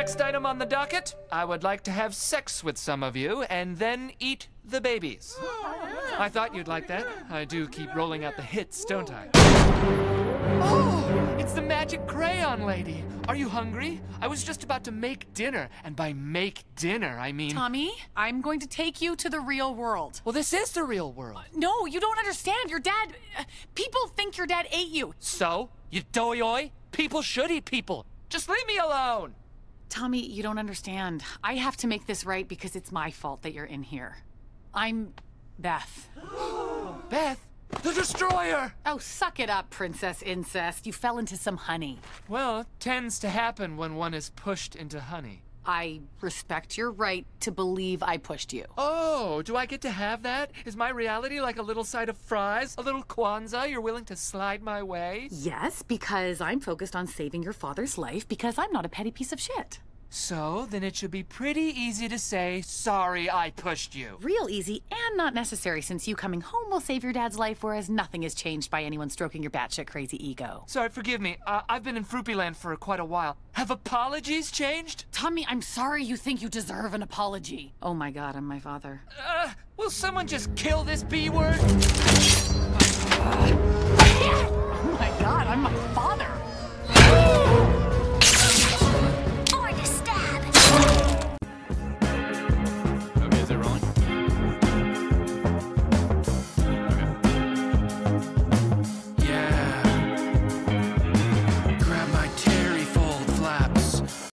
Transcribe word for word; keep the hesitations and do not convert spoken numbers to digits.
Next item on the docket, I would like to have sex with some of you and then eat the babies. I thought you'd like that. I do keep rolling out the hits, don't I? Oh, it's the magic crayon lady. Are you hungry? I was just about to make dinner, and by make dinner, I mean... Tommy, I'm going to take you to the real world. Well, this is the real world. Uh, no, you don't understand. Your dad... Uh, people think your dad ate you. So? You doy-oy? People should eat people. Just leave me alone. Tommy, you don't understand. I have to make this right because it's my fault that you're in here. I'm Beth. Beth? The Destroyer! Oh, suck it up, Princess Incest. You fell into some honey. Well, it tends to happen when one is pushed into honey. I respect your right to believe I pushed you. Oh, do I get to have that? Is my reality like a little side of fries? A little Kwanzaa you're willing to slide my way? Yes, because I'm focused on saving your father's life because I'm not a petty piece of shit. So, then it should be pretty easy to say, sorry I pushed you. Real easy and not necessary since you coming home will save your dad's life, whereas nothing is changed by anyone stroking your batshit crazy ego. Sorry, forgive me. Uh, I've been in Froopyland for quite a while. Have apologies changed? Tommy, I'm sorry you think you deserve an apology. Oh my god, I'm my father. Uh, will someone just kill this B word? Oh my god, I'm my